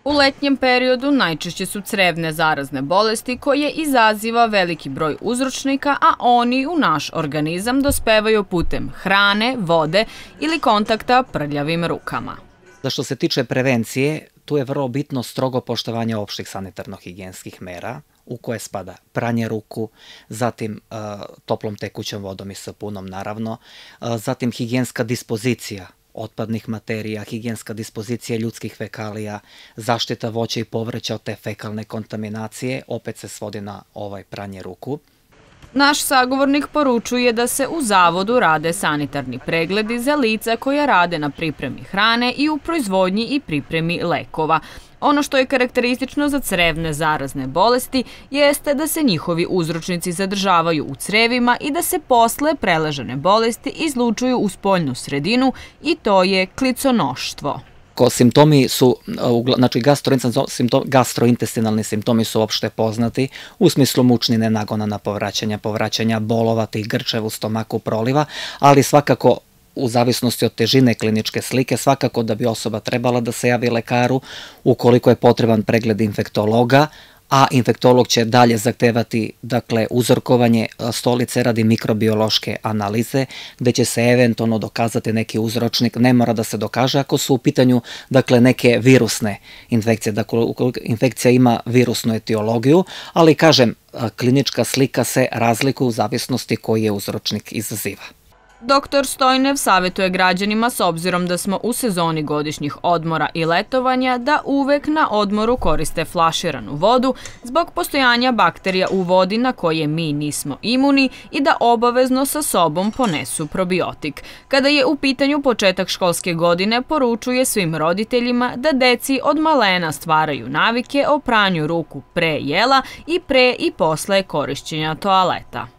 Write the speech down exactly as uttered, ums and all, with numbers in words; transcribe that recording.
U letnjem periodu najčešće su crevne zarazne bolesti koje izaziva veliki broj uzročnika, a oni u naš organizam dospevaju putem hrane, vode ili kontakta prljavim rukama. Da što se tiče prevencije, tu je vrlo bitno strogo poštovanje opštih sanitarno-higijenskih mera, u koje spada pranje ruku, zatim toplom tekućom vodom i sapunom naravno, zatim higijenska dispozicija otpadnih materija, higijenska dispozicija ljudskih fekalija, zaštita voća i povrća od te fekalne kontaminacije, opet se svodi na ovaj pranje ruku. Naš sagovornik poručuje da se u zavodu rade sanitarni pregledi za lica koja rade na pripremi hrane i u proizvodnji i pripremi lekova. Ono što je karakteristično za crevne zarazne bolesti jeste da se njihovi uzročnici zadržavaju u crevima i da se posle preležane bolesti izlučuju u spoljnu sredinu i to je kliconoštvo. Simptomi su, znači gastrointestinalni simptomi su opšte poznati u smislu mučnine, nagonana, povraćanja, povraćanja, bolova, tih grčeva u stomaku, proliva, ali svakako u zavisnosti od težine kliničke slike, svakako da bi osoba trebala da se javi lekaru ukoliko je potreban pregled infektologa, a infektolog će dalje zahtevati uzorkovanje stolice radi mikrobiološke analize, gde će se eventualno dokazati neki uzročnik. Ne mora da se dokaže ako su u pitanju neke virusne infekcije, dakle infekcija ima virusnu etiologiju, ali kažem, klinička slika se razlikuje u zavisnosti koji je uzročnik izaziva. Doktor Stojnev savjetuje građanima, s obzirom da smo u sezoni godišnjih odmora i letovanja, da uvek na odmoru koriste flaširanu vodu zbog postojanja bakterija u vodi na koje mi nismo imuni i da obavezno sa sobom ponesu probiotik. Kada je u pitanju početak školske godine, poručuje svim roditeljima da deci od malena stvaraju navike o pranju ruku pre jela i pre i posle korišćenja toaleta.